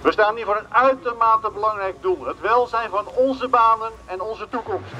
We staan hier voor een uitermate belangrijk doel. Het welzijn van onze banen en onze toekomst.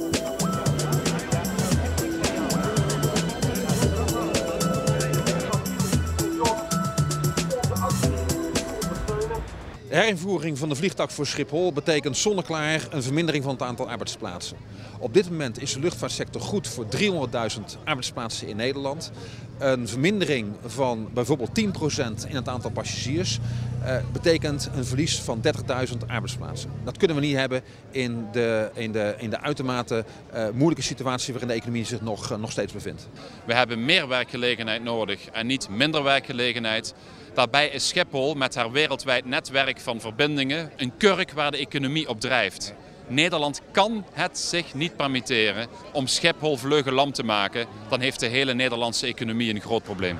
De herinvoering van de vliegtax voor Schiphol betekent zonneklaar een vermindering van het aantal arbeidsplaatsen. Op dit moment is de luchtvaartsector goed voor 300.000 arbeidsplaatsen in Nederland. Een vermindering van bijvoorbeeld 10% in het aantal passagiers betekent een verlies van 30.000 arbeidsplaatsen. Dat kunnen we niet hebben in de uitermate moeilijke situatie waarin de economie zich nog steeds bevindt. We hebben meer werkgelegenheid nodig en niet minder werkgelegenheid. Daarbij is Schiphol met haar wereldwijd netwerk van verbindingen een kurk waar de economie op drijft. Nederland kan het zich niet permitteren om Schiphol vleugellam te maken. Dan heeft de hele Nederlandse economie een groot probleem.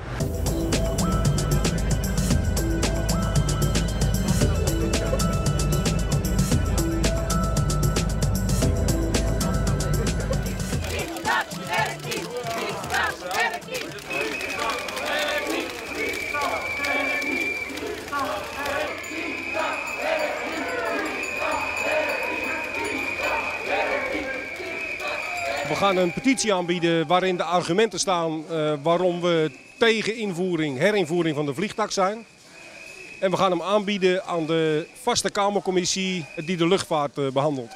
We gaan een petitie aanbieden waarin de argumenten staan waarom we tegen herinvoering van de vliegtax zijn. En we gaan hem aanbieden aan de vaste Kamercommissie die de luchtvaart behandelt.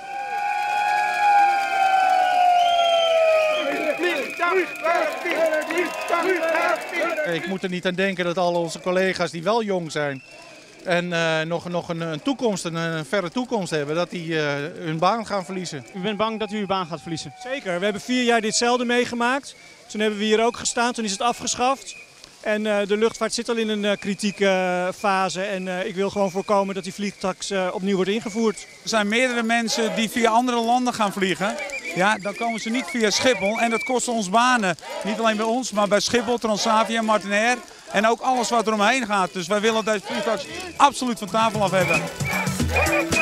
Ik moet er niet aan denken dat al onze collega's die wel jong zijn en nog een toekomst, een verre toekomst hebben, dat die hun baan gaan verliezen. U bent bang dat u uw baan gaat verliezen? Zeker. We hebben 4 jaar ditzelfde meegemaakt. Toen hebben we hier ook gestaan, toen is het afgeschaft. En de luchtvaart zit al in een kritieke fase en ik wil gewoon voorkomen dat die vliegtax opnieuw wordt ingevoerd. Er zijn meerdere mensen die via andere landen gaan vliegen. Ja, dan komen ze niet via Schiphol en dat kost ons banen. Niet alleen bij ons, maar bij Schiphol, Transavia, Martinair en ook alles wat er omheen gaat. Dus wij willen deze vliegtax absoluut van tafel af hebben.